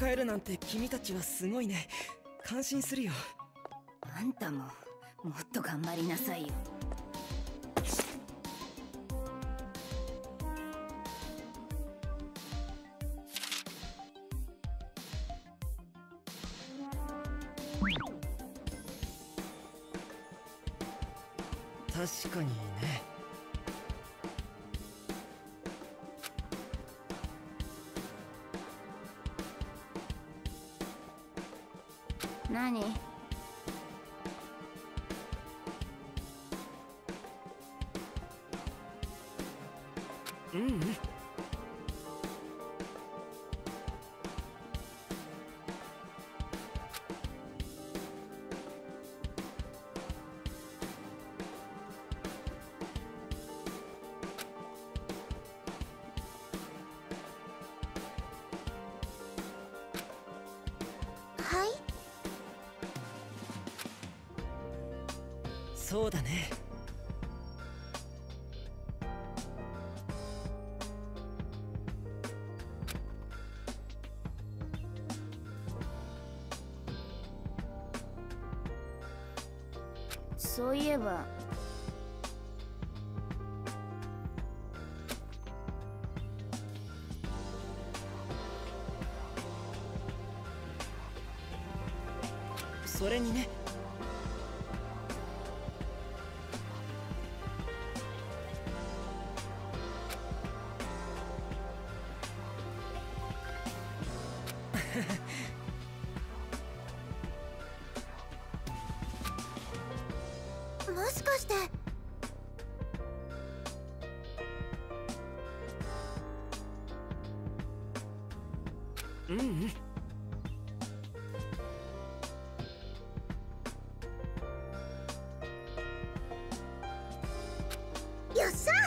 戦えるなんて君たちはすごいね。感心するよ。 あんたももっと頑張りなさいよ。 確かにね。 何？ うんうん。 はい。 そうだね。 そういえばそれにね。 もしかして。 うんうん。 よっしゃ。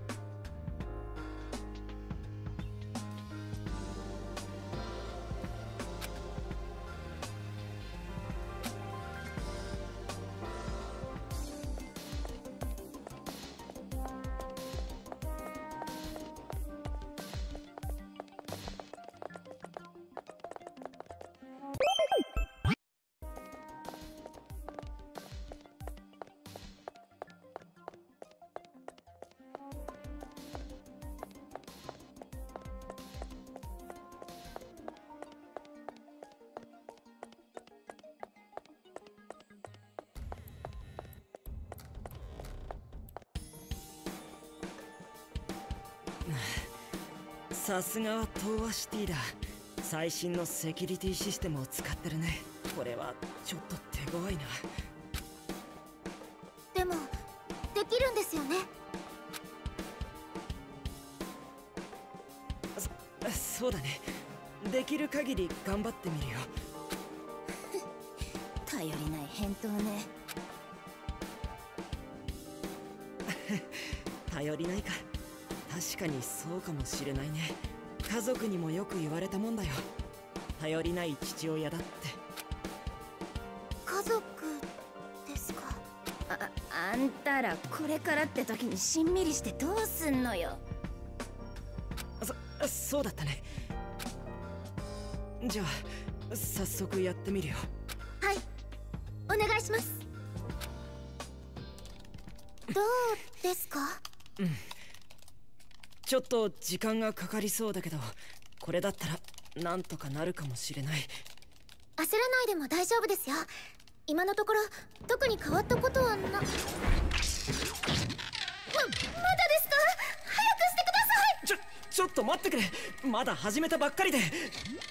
さすがは東和シティだ。最新のセキュリティシステムを使ってるね。これはちょっと手強いな。 でもできるんですよね。 そうだね。できる限り頑張ってみるよ。 頼りない返答ね。 頼りないか。確かにそうかもしれないね。家族にもよく言われたもんだよ。頼りない父親だって。 家族ですか。 あんたらこれからって時にしんみりしてどうすんのよ。 そうだったね。じゃあ早速やってみるよ。 はい、お願いします。どうですか？ うん。ちょっと時間がかかりそうだけど、これだったらなんとかなるかもしれない。 焦らないでも大丈夫ですよ。今のところ特に変わったことはな。まだですか？早くしてください。 ちょっと待ってくれ。まだ始めたばっかりで。 どうしよ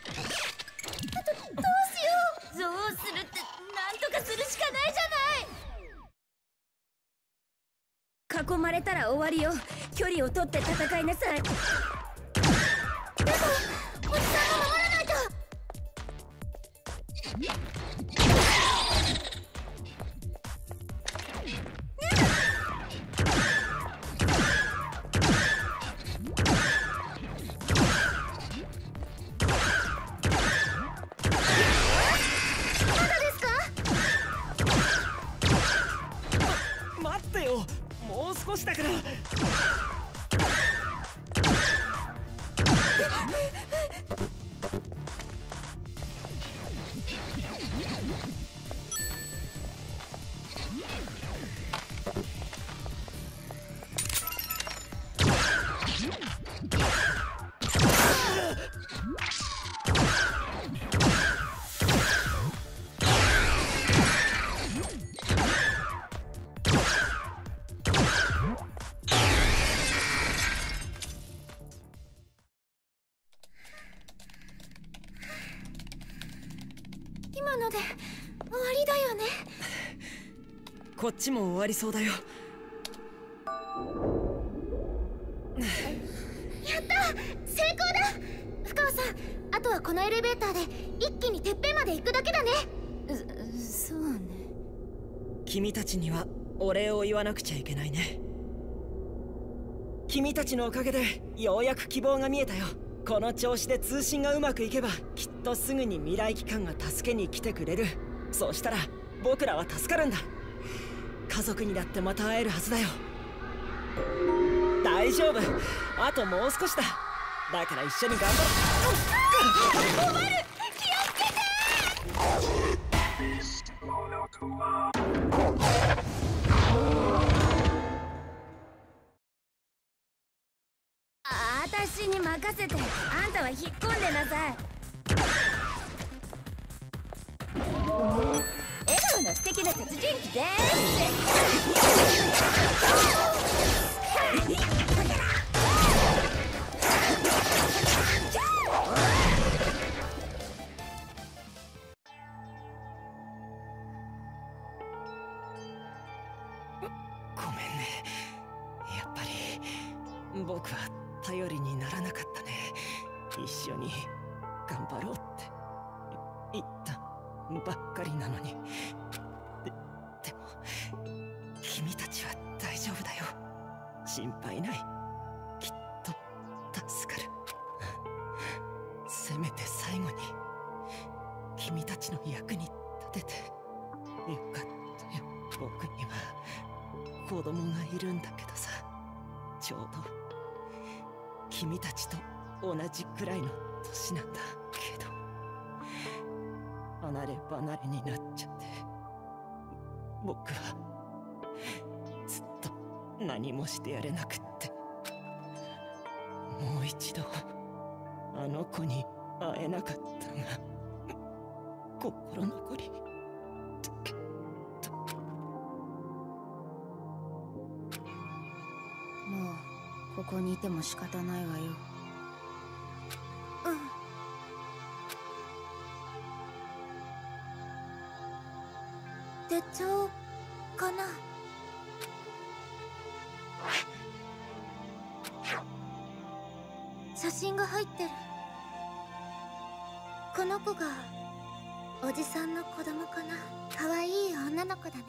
どうするってなんとかするしかないじゃない。囲まれたら終わりよ。距離を取って戦いなさい。でもおじさんが守らないと。 待ってよ。もう少しだから。 今ので終わりだよね。 こっちも終わりそうだよ。 やった、成功だ。深川さん、あとはこのエレベーターで一気にてっぺんまで行くだけだね。 そうね。 君たちにはお礼を言わなくちゃいけないね。君たちのおかげでようやく希望が見えたよ。この調子で通信がうまくいけば、きっとすぐに未来機関が助けに来てくれる。そうしたら僕らは助かるんだ。家族にだってまた会えるはずだよ。大丈夫、あともう少しだ。だから一緒に頑張ろう。 おまる、気をつけて。 私に任せて、あんたは引っ込んでなさい。笑顔の素敵な殺人鬼ですごめんね。やっぱり僕は頼りにならなかったね。一緒に頑張ろうって言ったばっかりなのに。でも君たちは大丈夫だよ。心配ない。きっと助かる。せめて最後に君たちの役に立ててよかったよ。僕には子供がいるんだけどさ、ちょうど君たちと同じくらいの年なんだけど、離れ離れになっちゃって、僕はずっと何もしてやれなくって、もう一度あの子に会えなかったが心残り。 もうここにいても仕方ないわよ。 手帳かな。写真が入ってる。この子がおじさんの子供かな。可愛い女の子だね。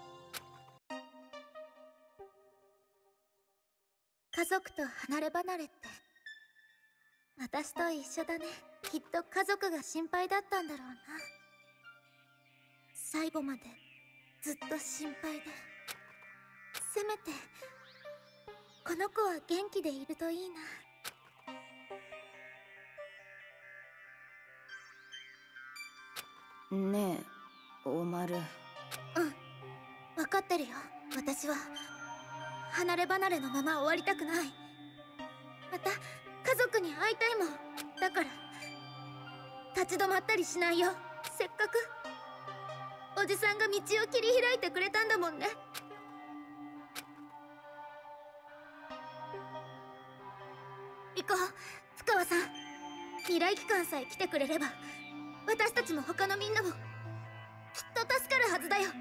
家族と離れ離れって私と一緒だね。きっと家族が心配だったんだろうな。最後までずっと心配で、せめてこの子は元気でいるといいな。 ねえ、おまる。 分かってるよ。私は離れ離れのまま終わりたくない。また家族に会いたいもん。だから立ち止まったりしないよ。せっかくおじさんが道を切り開いてくれたんだもんね。行こう、深川さん。未来機関さえ来てくれれば、私たちも他のみんなもきっと助かるはずだよ。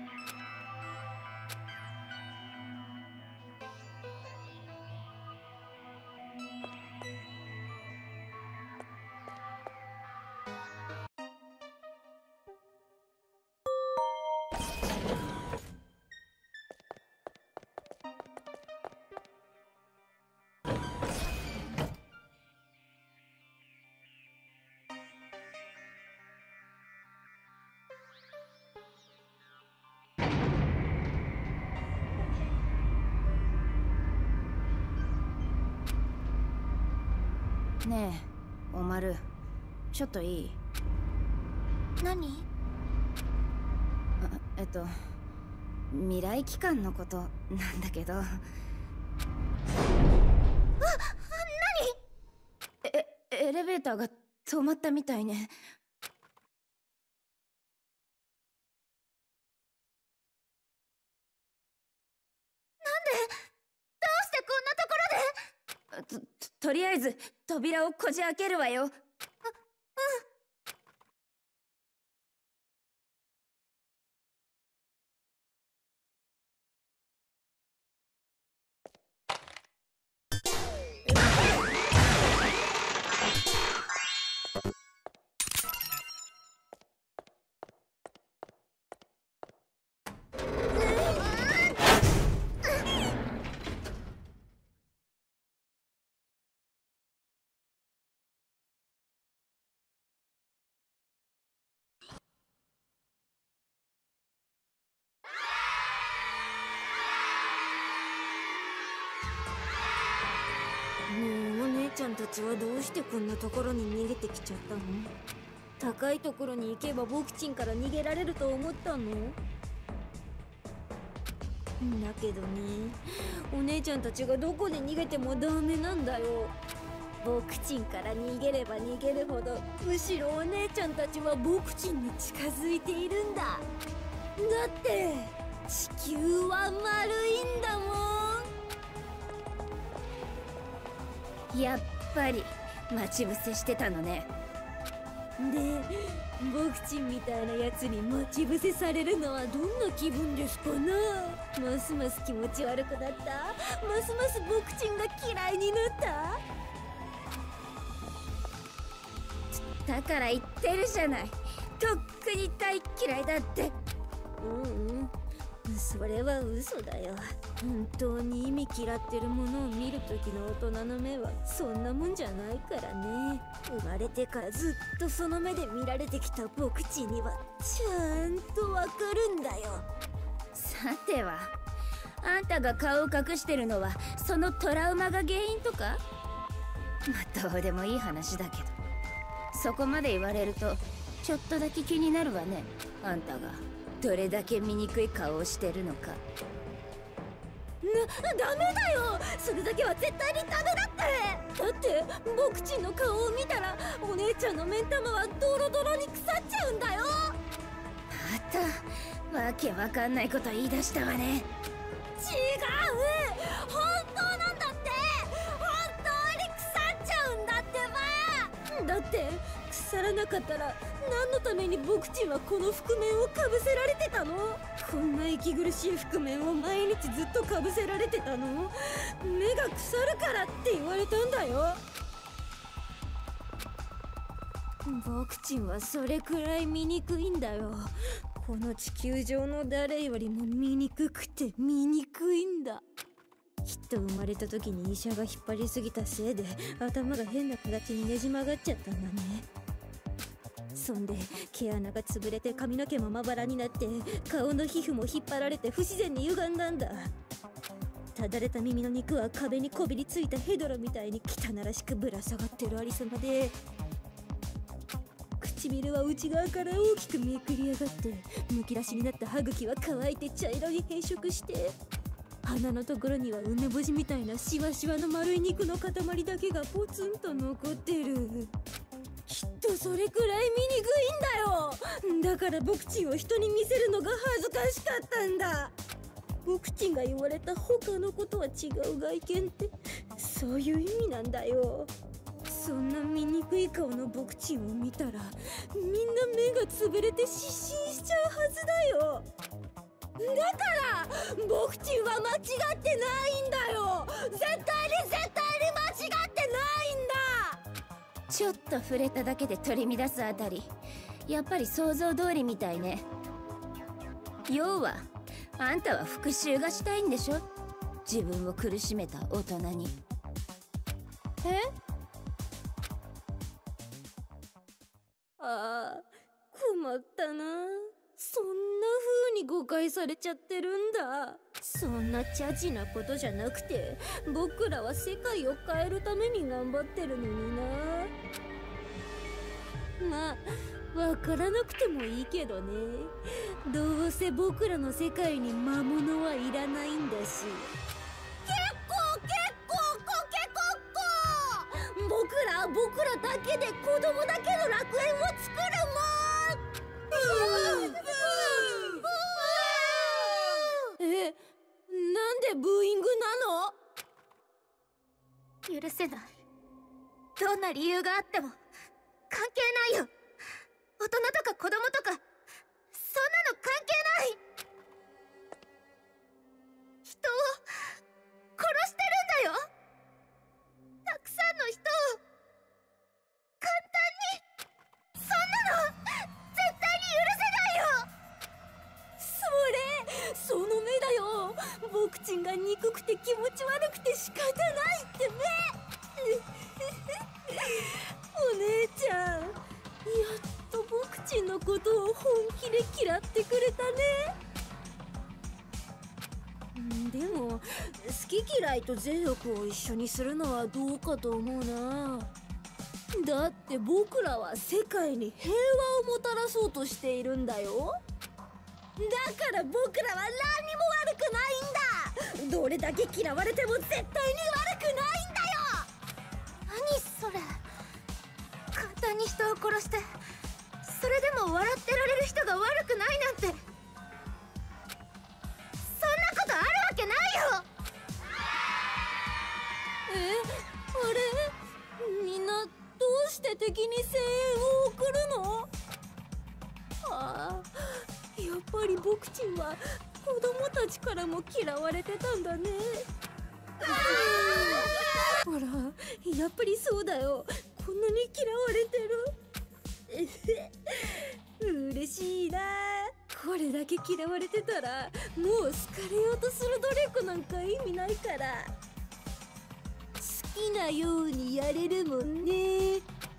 ねえ、おまる、ちょっといい？ 何？ 未来機関のことなんだけど。エレベーターが止まったみたいね。 どうしてこんなところで。 とりあえず扉をこじ開けるわよ。 お姉ちゃんたちはどうしてこんなところに逃げてきちゃったの？高いところに行けばボクチンから逃げられると思ったの？だけどね、お姉ちゃんたちがどこで逃げてもダメなんだよ。ボクチンから逃げれば逃げるほど、むしろお姉ちゃんたちはボクチンに近づいているんだ。だって地球は丸いんだもん。 やっぱり待ち伏せしてたのね。 で、ボクチンみたいなやつに待ち伏せされるのはどんな気分ですかな？ますます気持ち悪くなった？ますますボクチンが嫌いになった？ だから言ってるじゃない、とっくに大嫌いだって。 それは嘘だよ。本当に意味嫌ってるものを見る時の大人の目はそんなもんじゃないからね。生まれてからずっとその目で見られてきたボクチンにはちゃんとわかるんだよ。 さては、あんたが顔を隠してるのはそのトラウマが原因とか？まあどうでもいい話だけど、そこまで言われるとちょっとだけ気になるわね。あんたがどれだけ醜い顔をしてるのか。 ダメだよ、それだけは絶対にダメだって。だってボクチンの顔を見たらお姉ちゃんの目ん玉はドロドロに腐っちゃうんだよ。 またわけわかんないこと言い出したわね。 違う、本当なんだって。本当に腐っちゃうんだってば。だって腐らなかったら何のためにボクチンはこの覆面をかぶせられてたの？こんな息苦しい覆面を毎日ずっとかぶせられてたの？目が腐るからって言われたんだよ。ボクチンはそれくらい醜いんだよ。この地球上の誰よりも醜くて醜いんだ。きっと生まれた時に医者が引っ張りすぎたせいで頭が変な形にねじ曲がっちゃったんだね。そんで毛穴が潰れて髪の毛もまばらになって顔の皮膚も引っ張られて不自然に歪んだんだ。ただれた耳の肉は壁にこびりついたヘドロみたいに汚らしくぶら下がってるありさまで、唇は内側から大きくめくり上がってむき出しになった歯茎は乾いて茶色に変色して、鼻のところには梅干しみたいなシワシワの丸い肉の塊だけがポツンと残ってる。きっとそれくらい醜いんだよ。だからボクチンを人に見せるのが恥ずかしかったんだ。ボクチンが言われた他のことは違う外見ってそういう意味なんだよ。そんな醜い顔のボクチンを見たらみんな目が潰れて失神しちゃうはずだよ。だからボクチンは間違ってないんだよ。絶対に間違ってないんだ。 ちょっと触れただけで取り乱すあたり、やっぱり想像通りみたいね。要はあんたは復讐がしたいんでしょ、自分を苦しめた大人に。 ああ、困ったな。そんな風に誤解されちゃってるんだ。そんなチャチなことじゃなくて、僕らは世界を変えるために頑張ってるのにな。まあわからなくてもいいけどね。どうせ僕らの世界に魔物はいらないんだし。僕らだけで子供だけの楽園を作るもん。なんでブーイングなの？ 許せない。どんな理由があっても関係ないよ。大人とか子供とかそんなの関係ない。人を殺してるんだよ。たくさんの人を簡単に。そんなの絶対に許せないよ。 その目だよ。僕ちんが憎くて気持ち悪くて仕方ないって目。お姉ちゃん、やっと僕ちんのことを本気で嫌ってくれたね。でも好き嫌いと善悪を一緒にするのはどうかと思うな。だって僕らは世界に平和をもたらそうとしているんだよ。だから僕らは何にも悪くないんだ。どれだけ嫌われても絶対に悪くないんだよ。 何それ。簡単に人を殺してそれでも笑ってられる人が悪くないなんて、そんなことあるわけないよ。 あれ、みんなどうして敵に声援を送るの？ああ、やっぱり僕ちんは子供たちからも嫌われてたんだね。ほら、やっぱりそうだよ。こんなに嫌われてる。嬉しいな。これだけ嫌われてたらもう好かれようとする努力なんか意味ないから、好きなようにやれるもんね。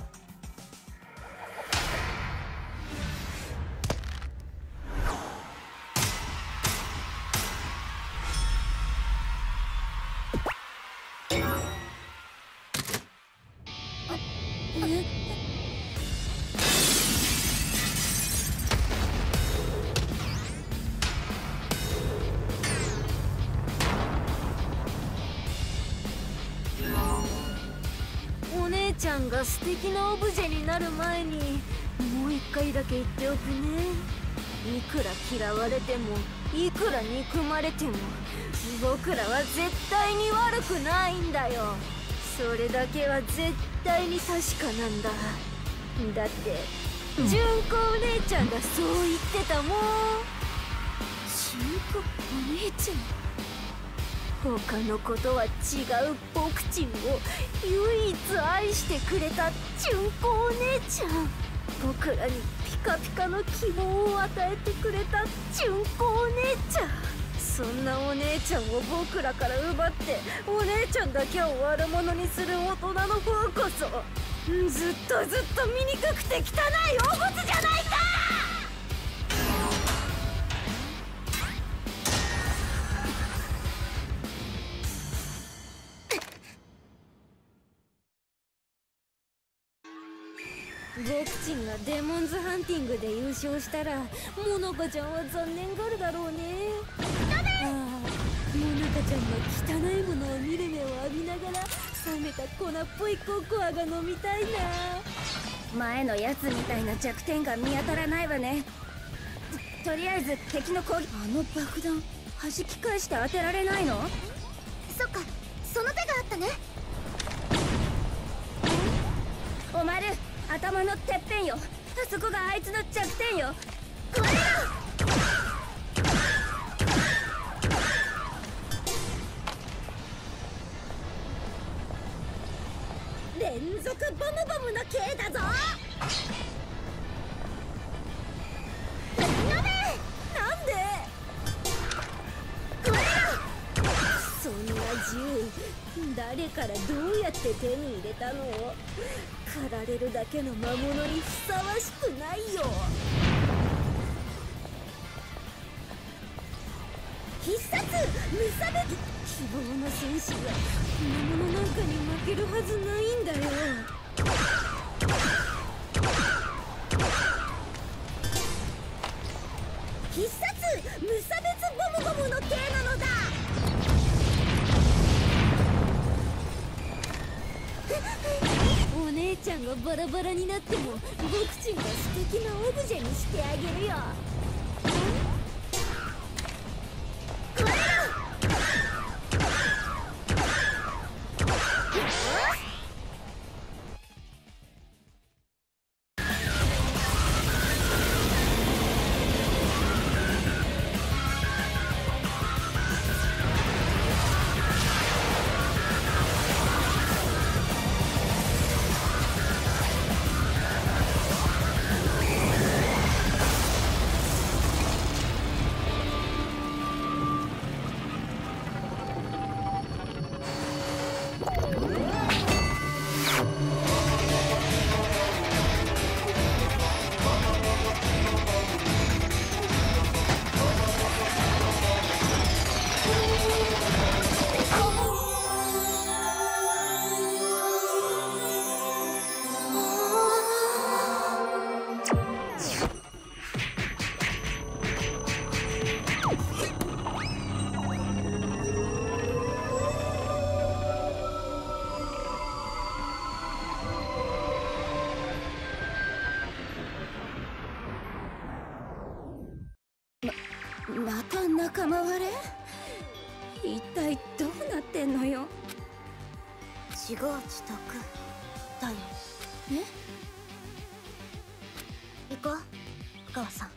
お姉ちゃんが素敵なオブジェになる前にもう一回だけ言っておくね。いくら嫌われてもいくら憎まれても僕らは絶対に悪くないんだよ。それだけは絶対に確かなんだ。だって純子お姉ちゃんがそう言ってたもん。純子お姉ちゃん、他の子とは違う僕ちんを唯一愛してくれた純子お姉ちゃん。僕らにピカピカの希望を与えてくれた純子お姉ちゃん。そんなお姉ちゃんを僕らから奪ってお姉ちゃんだけを悪者にする大人の方こそずっとずっと醜くて汚い汚物じゃないか。僕ちんがデモンズハンティングで優勝したらモナカちゃんは残念がるだろうね。ああ、モナカちゃんの汚いものを見る目を浴びながら冷めた粉っぽいココアが飲みたいな。 前のやつみたいな弱点が見当たらないわね。とりあえず敵の攻撃。あの爆弾弾き返して当てられないの？ そっか、その手があったね。 おまる、頭のてっぺんよ。あそこがあいつの弱点よ。これよ。連続ボムボムの刑だぞ。 やべえ。 なんで？これよ。 そんな銃誰からどうやって手に入れたの？狩られるだけの魔物にふさわしくないよ。必殺無差別希望の戦士が魔物なんかに負けるはずないんだよ。 ゃんがバラバラになっても僕ちんが素敵なオブジェにしてあげるよ。また仲間割れ？一体どうなってんのよ。 自業自得だよ。行こう、深川さん。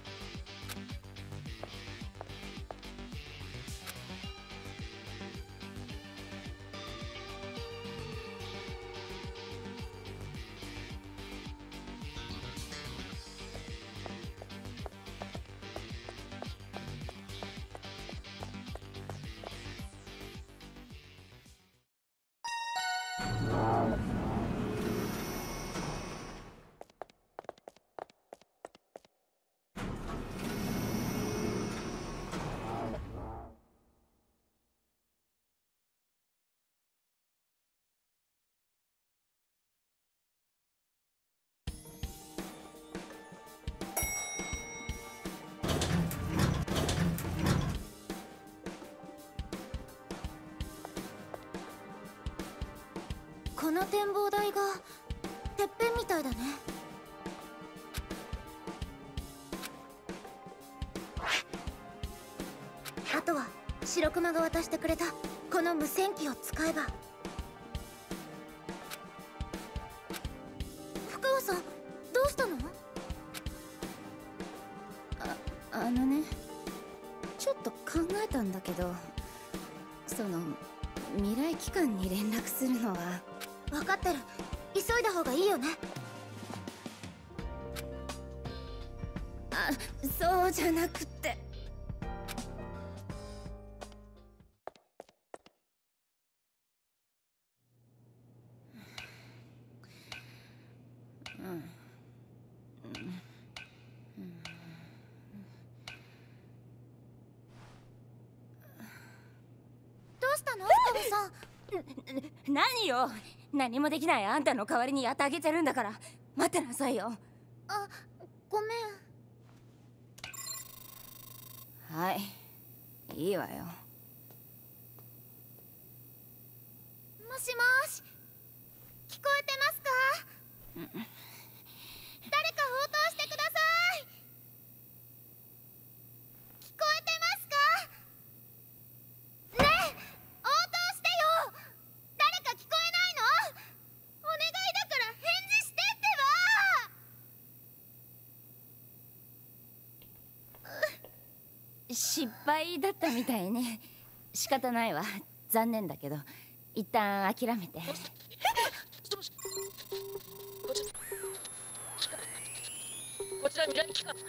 この展望台がてっぺんみたいだね。あとは白熊が渡してくれたこの無線機を使えば。深川さん、どうしたの？ あのね、ちょっと考えたんだけど、その未来機関に連絡するのは。 分かってる。急いだ方がいいよね。 そうじゃなくって。 どうしたの？深川さん。 何よ、何もできないあんたの代わりにやってあげてるんだから、待ってなさいよ。 あ、ごめん。 はい、いいわよ。 もしもし、聞こえてますか？誰か応答してください。聞こえてますか？ねえ、応答してよ。誰か聞こえないの？お願いだから返事してってば。 失敗だったみたいね。仕方ないわ、残念だけど一旦諦めて。 こちら未来機関。 も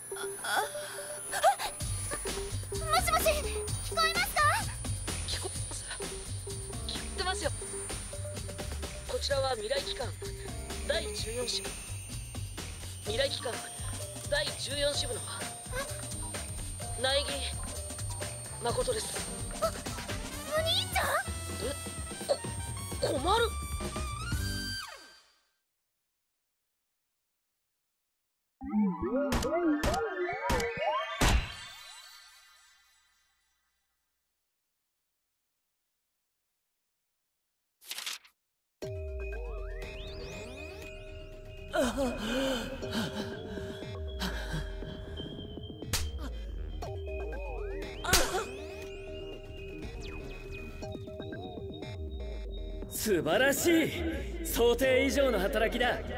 しもし、聞こえますか？ 聞こえます。聞こえてますよ。こちらは未来機関第14支部。未来機関第14支部の苗木誠です。 お兄ちゃん？ 困る。 素晴らしい。想定以上の働きだ。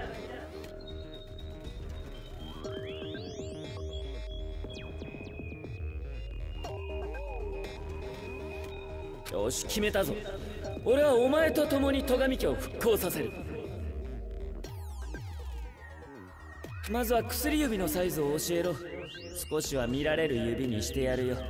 よし、決めたぞ。俺はお前と共に戸上家を復興させる。まずは薬指のサイズを教えろ。少しは見られる指にしてやるよ。